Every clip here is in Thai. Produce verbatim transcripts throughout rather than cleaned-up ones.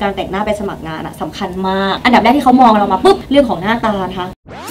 การแต่งหน้าไปสมัครงานอะสำคัญมากอันดับแรกที่เขามองเรามาปุ๊บเรื่องของหน้าตานะคะ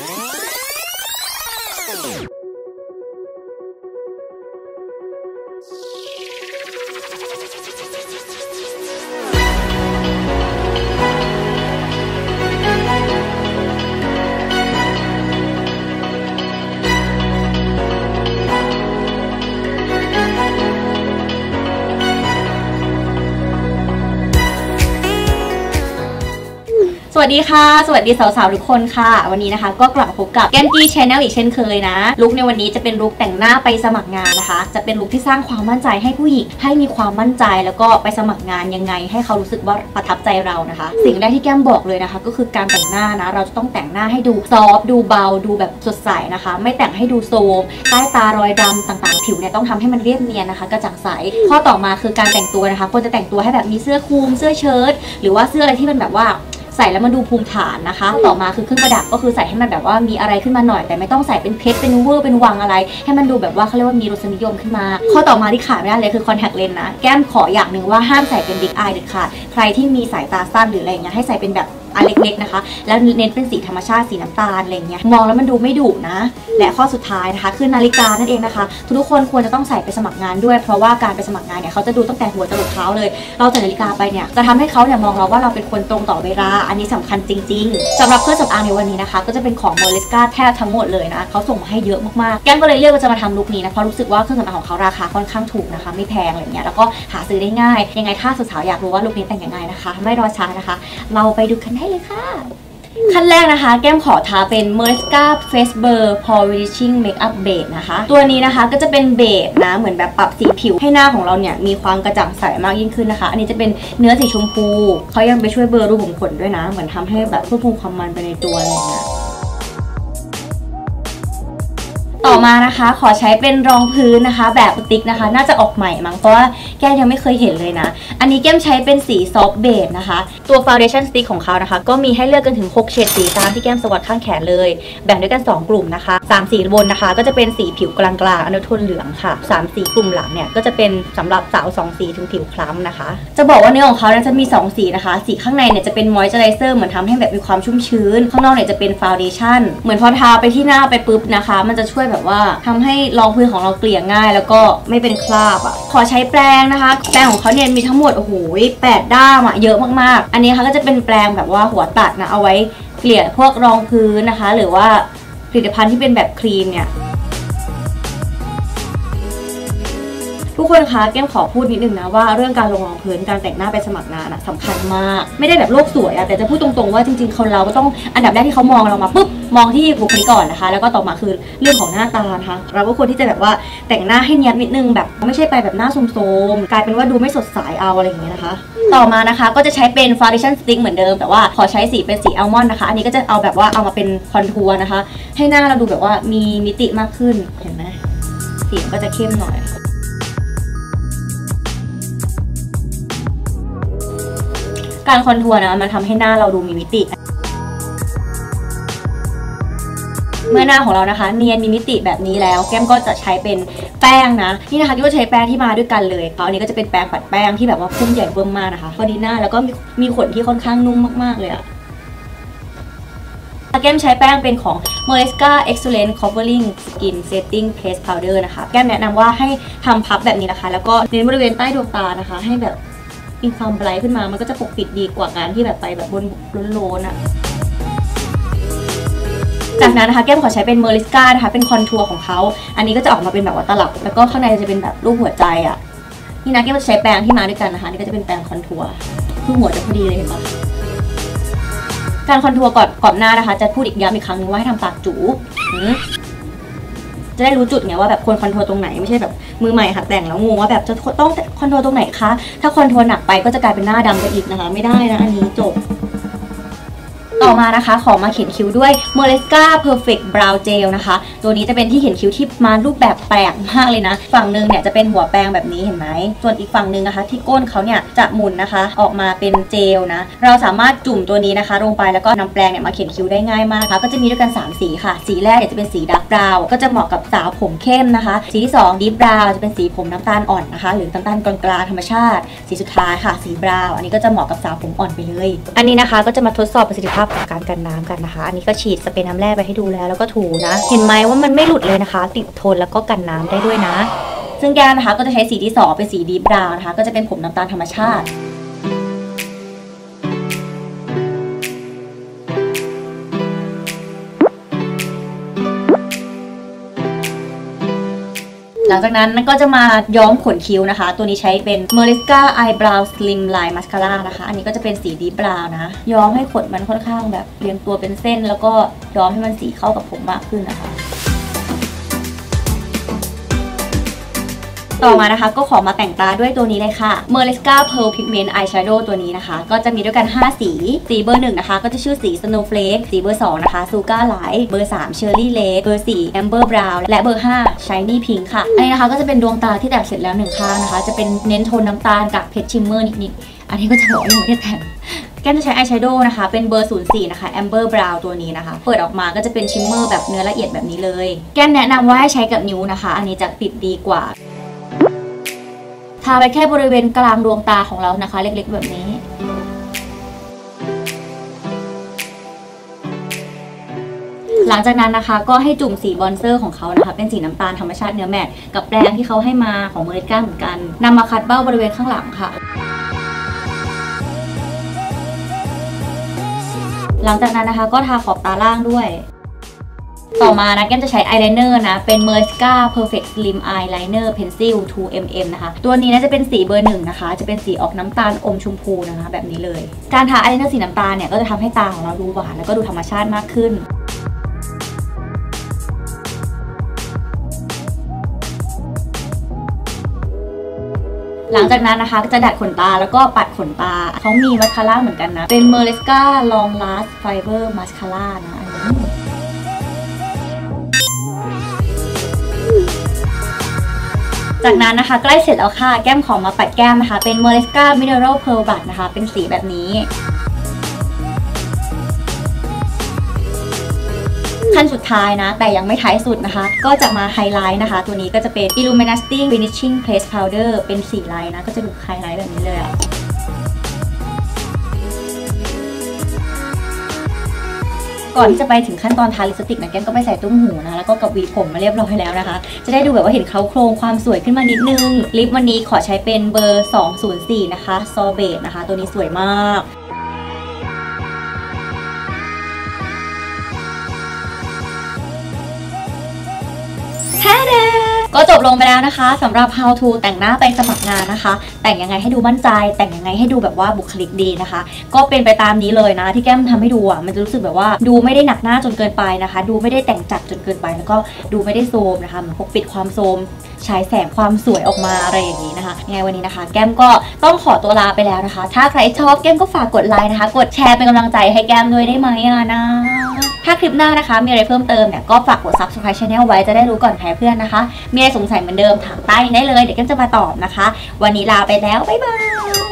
สวัสดีค่ะสวัสดีสาวๆทุกคนค่ะวันนี้นะคะก็กลับมาพบกับแก้มกี้ชาแนลอีกเช่นเคยนะลุคในวันนี้จะเป็นลุคแต่งหน้าไปสมัครงานนะคะจะเป็นลุคที่สร้างความมั่นใจให้ผู้หญิงให้มีความมั่นใจแล้วก็ไปสมัครงานยังไงให้เขารู้สึกว่าประทับใจเรานะคะสิ่งแรกที่แก้มบอกเลยนะคะก็คือการแต่งหน้านะเราจะต้องแต่งหน้าให้ดูซอฟต์ดูเบาดูแบบสดใสนะคะไม่แต่งให้ดูโซมใต้ตารอยดำต่างๆผิวเนี่ยต้องทำให้มันเรียบเนียนนะคะกระจ่างใสข้อต่อมาคือการแต่งตัวนะคะควรจะแต่งตัวให้แบบมีเสื้อคลุมเสื้อเชิ้ตหรือว่าเสื้ออะไรที่มันแบบว่าใส่แล้วมันดูภูมิฐานนะคะต่อมาคือเครื่องประดับก็คือใส่ให้มันแบบว่ามีอะไรขึ้นมาหน่อยแต่ไม่ต้องใส่เป็นเพชรเป็นเวอร์เป็นวังอะไรให้มันดูแบบว่าเขาเรียกว่ามีรสนิยมขึ้นมาข้อต่อมาที่ขาดไม่ได้เลยคือคอนแทคเลนส์นะแก้มขออย่างหนึ่งว่าห้ามใส่เป็นบิ๊กอายเด็ดขาดใครที่มีสายตาสั้นหรืออะไรเงี้ยให้ใส่เป็นแบบอันเล็กๆนะคะแล้วเน้นเป็นสีธรรมชาติสีน้ำตาลอะไรเงี้ยมองแล้วมันดูไม่ดุนะและข้อสุดท้ายนะคะคือนาฬิกานั่นเองนะคะทุกคนควรจะต้องใส่ไปสมัครงานด้วยเพราะว่าการไปสมัครงานเนี่ยเขาจะดูตั้งแต่หัวจรดเท้าเลยเราใส่นาฬิกาไปเนี่ยจะทำให้เขาเนี่ยมองเราว่าเราเป็นคนตรงต่อเวลาอันนี้สำคัญจริงๆสำหรับเครื่องสำอางในวันนี้นะคะก็จะเป็นของ Moriska แทบทั้งหมดเลยนะเขาส่งมาให้เยอะมากๆแก้มก็เลยเลือกว่าจะมาทำลุคนี้นะเพราะรู้สึกว่าเครื่องสำอางของเขาราคาค่อนข้างถูกนะคะไม่แพงอะไรเงี้ยแล้วก็หาซื้อได้ง่ายยังไงถ้าสาวๆอยากรู้ว่าลุคนี้แต่งยังไงนะคะไม่รอช้านะคะเราไปดูกันได้เลยค่ะขั้นแรกนะคะแก้มขอทาเป็น Moriska Face Blur Polishing Makeup Base นะคะตัวนี้นะคะก็จะเป็นเบสนะเหมือนแบบปรับสีผิวให้หน้าของเราเนี่ยมีความกระจ่างใสมากยิ่งขึ้นนะคะอันนี้จะเป็นเนื้อสีชมพูเขายังไปช่วยเบลอรูขุมขนด้วยนะเหมือนทำให้แบบควบคุมความมันไปในตัวอะไรเงี้ยต่อมานะคะขอใช้เป็นรองพื้นนะคะแบบสติ๊กนะคะน่าจะออกใหม่มั้งเพราะว่าแก้มยังไม่เคยเห็นเลยนะอันนี้แก้มใช้เป็นสีซอฟต์เบจนะคะตัว Foundation Stick ของเขานะคะก็มีให้เลือกกันถึงหกเฉดสีตามที่แก้มสวอตข้างแขนเลยแบ่งด้วยกันสองกลุ่มนะคะสามสีบนนะคะก็จะเป็นสีผิวกลางๆอันโทนเหลืองค่ะสามสีกลุ่มหลังเนี่ยก็จะเป็นสำหรับสาวสองสีถึงผิวคล้ำนะคะจะบอกว่าเนื้อของเขาเนี่ยจะมีสองสีนะคะสีข้างในเนี่ยจะเป็นมอยเจอไรเซอร์เหมือนทำให้แบบมีความชุ่มชื้นข้างนอกเนี่ยจะเป็น Foundation เหมือนพอทาไปที่หน้าไปปุ๊บนะคะมันจะช่วยแบบว่าทำให้รองพื้นของเราเกลี่ยง่ายแล้วก็ไม่เป็นคราบอ่ะขอใช้แปรงนะคะแปรงของเขาเนี่ยมีทั้งหมดโอ้โหแปดด้ามอ่ะเยอะมากๆอันนี้ค่ะก็จะเป็นแปรงแบบว่าหัวตัดนะเอาไว้เกลี่ยพวกรองพื้นนะคะหรือว่าผลิตภัณฑ์ที่เป็นแบบครีมเนี่ยทุกคนคะแก้มขอพูดนิดนึงนะว่าเรื่องการลงรองพื้นการแต่งหน้าไปสมัครงานอะสำคัญมากไม่ได้แบบโลกสวยอะแต่จะพูดตรงๆว่าจริงๆคนเราก็ต้องอันดับแรกที่เขามองเรามาปุ๊บมองที่บุคลิกก่อนนะคะแล้วก็ต่อมาคือเรื่องของหน้าตานะคะเราก็ควรที่จะแบบว่าแต่งหน้าให้เนียบนิดนึงแบบไม่ใช่ไปแบบหน้าโทรมๆกลายเป็นว่าดูไม่สดใสเอาอะไรอย่างเงี้ยนะคะต่อมานะคะก็จะใช้เป็น Foundation Stick เหมือนเดิมแต่ว่าขอใช้สีเป็นสีอัลมอนด์นะคะอันนี้ก็จะเอาแบบว่าเอามาเป็นคอนทัวร์นะคะให้หน้าเราดูแบบว่ามีมิติมากขึ้นเห็นไหมสีก็จะเข้มหน่อยการคอนทัวร์นะมันทำให้หน้าเราดูมีมิติเมื่อหน้าของเรานะคะเนียนมีมิติแบบนี้แล้วแก้มก็จะใช้เป็นแป้งนะนี่นะคะก็ใช้แป้งที่มาด้วยกันเลยเขาอันนี้ก็จะเป็นแป้งปัดแป้งที่แบบว่าพุ่งใหญ่เบิ่มมากนะคะพอดีหน้าแล้วก็มีมีขนที่ค่อนข้างนุ่มมากๆเลยอะแก้มใช้แป้งเป็นของ Moriska Excellent Covering Skin Setting Paste Powder นะคะแก้มแนะนำว่าให้ทำพับแบบนี้นะคะแล้วก็เน้นบริเวณใต้ดวงตานะคะให้แบบมีความไบรท์ขึ้นมามันก็จะปกปิดดีกว่างานที่แบบไปแบบบนโล้นๆอะจากนั้นนะคะแก้มขอใช้เป็น Moriska นะคะเป็นคอนทัวร์ของเขาอันนี้ก็จะออกมาเป็นแบบว่าตลับแล้วก็ข้างในจะเป็นแบบรูปหัวใจอ่ะนี่นะแก้มจะใช้แปรงที่มาด้วยกันนะคะนี่ก็จะเป็นแปรงคอนทัวร์คือหัวจะพอดีเลยเห็นปะการคอนทัวร์ก่อนก่อนหน้านะคะจะพูดอีกย้ำอีกครั้งนึงว่าให้ทำปากจู๋จะได้รู้จุดไงว่าแบบควรคอนทัวร์ตรงไหนไม่ใช่แบบมือใหม่หัดแต่งแล้วงงว่าแบบจะต้องคอนทัวร์ตรงไหนคะถ้าคอนทัวร์หนักไปก็จะกลายเป็นหน้าดำไปอีกนะคะไม่ได้นะอันนี้จบต่อมานะคะขอมาเขียนคิ้วด้วย Meresca Perfect Brow Gel นะคะตัวนี้จะเป็นที่เขียนคิ้วที่มารูปแบบแปลกมากเลยนะฝั่งหนึ่งเนี่ยจะเป็นหัวแปรงแบบนี้เห็นไหมส่วนอีกฝั่งหนึ่งนะคะที่ก้นเขาเนี่ยจะหมุนนะคะออกมาเป็นเจลนะเราสามารถจุ่มตัวนี้นะคะลงไปแล้วก็นำแปรงเนี่ยมาเขียนคิ้วได้ง่ายมากค่ะก็จะมีด้วยกันสามสีค่ะสีแรกเนี่ยจะเป็นสีดาร์กบราวน์ก็จะเหมาะกับสาวผมเข้มนะคะสีที่สองดีฟบราวน์จะเป็นสีผมน้ำตาลอ่อนนะคะหรือน้ำตาลกลางๆธรรมชาติสีสุดท้ายค่ะสีบราวน์อันนี้ก็จะเหมาะกับสาวผมอ่อนไปเลยอันนี้นะคะก็จะมาทดสอบประสิทธิภาพของการกันน้ำกันนะคะอันนี้ก็ฉีดสเปรย์น้ำแร่ไปให้ดูแล้วแล้วก็ถูนะเห็นไหมว่ามันไม่หลุดเลยนะคะติดทนแล้วก็กันน้ำได้ด้วยนะซึ่งแก้มนะคะก็จะใช้สีที่สองเป็นสีดีฟบราวน์นะคะก็จะเป็นผมน้ำตาลธรรมชาติหลังจากนั้นก็จะมาย้อมขนคิ้วนะคะตัวนี้ใช้เป็น Meresca Eyebrow Slim Line Mascara นะคะอันนี้ก็จะเป็นสีดีบราวน์นะย้อมให้ขนมันค่อนข้างแบบเรียงตัวเป็นเส้นแล้วก็ย้อมให้มันสีเข้ากับผมมากขึ้นนะคะต่อมานะคะก็ขอมาแต่งตาด้วยตัวนี้เลยค่ะ Meresca Pearl Pigment Eyeshadow ตัวนี้นะคะก็จะมีด้วยกันห้าสีสีเบอร์หนึ่งนะคะก็จะชื่อสี Snowflake สีเบอร์สองนะคะ Sugar Light เบอร์สาม Cherry Lake เบอร์สี่ Amber Brown และเบอร์ห้า Shiny Pink ค่ะอันนี้นะคะก็จะเป็นดวงตาที่แต่งเสร็จแล้วหนึ่งข้างนะคะจะเป็นเน้นโทนน้ำตาลกับเพชรชิมเมอร์นิดๆอันนี้ก็จะบอกว่าไม่ได้แต่งแก้มจะใช้อายแชโดว์นะคะเป็นเบอร์ศูนย์สี่นะคะ Amber Brown ตัวนี้นะคะเปิดออกมาก็จะเป็นชิมเมอร์แบบเนื้อละเอียดแบบนี้เลยแก้มแนะนำว่าให้ใช้กับนิ้วนะคะอันนี้จะติดดีกว่าทาไปแค่บริเวณกลางดวงตาของเรานะคะเล็กๆแบบนี้หลังจากนั้นนะคะก็ให้จุ่มสีบอนเซอร์ของเขานะคะเป็นสีน้ำตาลธรรมชาติเนื้อแมตต์กับแปรงที่เขาให้มาของเมอริก้าเหมือนกันนำมาคัดเบ้าบริเวณข้างหลังค่ะหลังจากนั้นนะคะก็ทาขอบตาล่างด้วยต่อมานะแก้มจะใช้อายไลเนอร์นะเป็น Meresca Perfect Slim Eyeliner Pencil ทู เอ็ม เอ็ม นะคะตัวนี้น่าจะเป็นสีเบอร์หนึ่งนะคะจะเป็นสีออกน้ำตาลอมชมพูนะคะแบบนี้เลยการทาอายไลเนอร์สีน้ำตาลเนี่ยก็จะทำให้ตาของเราดูหวานแล้วก็ดูธรรมชาติมากขึ้นหลังจากนั้นนะคะก็จะดัดขนตาแล้วก็ปัดขนตาเขามีมัสคาร่าเหมือนกันนะเป็น Meresca Long Last Fiber Mascara นะจากนั้นนะคะใกล้เสร็จแล้วค่ะแก้มของมาปัดแก้มนะคะเป็น Meresca Mineral Pearl Blush นะคะเป็นสีแบบนี้ขั้นสุดท้ายนะแต่ยังไม่ท้ายสุดนะคะก็จะมาไฮไลท์นะคะตัวนี้ก็จะเป็น Illuminating Finishing Press Powder เป็นสีไลท์นะก็จะดูไฮไลท์แบบนี้เลยอะก่อนที่จะไปถึงขั้นตอนทาลิปสติกนะแก้มก็ไปใส่ตุ้มหูนะแล้วก็กับหวีผมมาเรียบร้อยแล้วนะคะจะได้ดูแบบว่าเห็นเคราโครงความสวยขึ้นมานิดนึงลิปวันนี้ขอใช้เป็นเบอร์สองศูนย์สี่นะคะซอเบตนะคะตัวนี้สวยมากก็จบลงไปแล้วนะคะสำหรับ how to แต่งหน้าไปสมัครงานนะคะแต่งยังไงให้ดูมั่นใจแต่งยังไงให้ดูแบบว่าบุคลิกดีนะคะก็เป็นไปตามนี้เลยนะที่แก้มทำให้ดูอ่ะมันจะรู้สึกแบบว่าดูไม่ได้หนักหน้าจนเกินไปนะคะดูไม่ได้แต่งจัดจนเกินไปแล้วก็ดูไม่ได้โซมนะคะเหมือนปกปิดความโซมฉายแสงความสวยออกมาอะไรอย่างนี้นะคะยังไงวันนี้นะคะแก้มก็ต้องขอตัวลาไปแล้วนะคะถ้าใครชอบแก้มก็ฝากกดไลค์นะคะกดแชร์เป็นกำลังใจให้แก้มด้วยได้ไหมอ่ะนะถ้าคลิปหน้านะคะมีอะไรเพิ่มเติมเนี่ยก็ฝากกด ซับสไครบ์ channel ไว้จะได้รู้ก่อนใครเพื่อนนะคะมีอะไรสงสัยเหมือนเดิมถามใต้ได้เลยเดี๋ยวแก้มจะมาตอบนะคะวันนี้ลาไปแล้วบ๊ายบาย